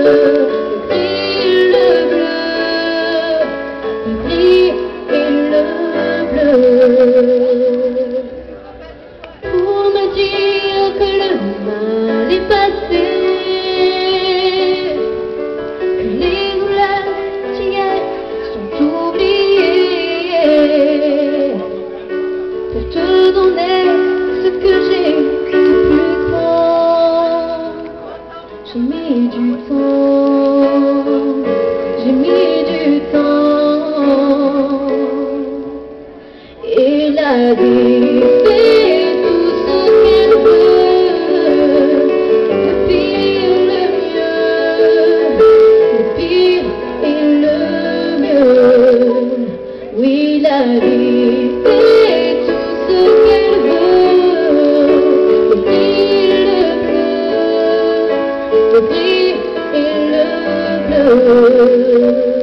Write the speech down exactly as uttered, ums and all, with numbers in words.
Pour me dire que le mal est passé, que les douleurs d'hier sont oubliées, pour te donner ce que j'ai de plus grand. J'ai mis du temps, j'ai mis du temps, et la vie fait tout ce qu'elle veut, le pire, le mieux, le pire et le mieux. Oui, la vie fait tout ce qu'elle veut, le pire, le mieux, le pire et le bleu.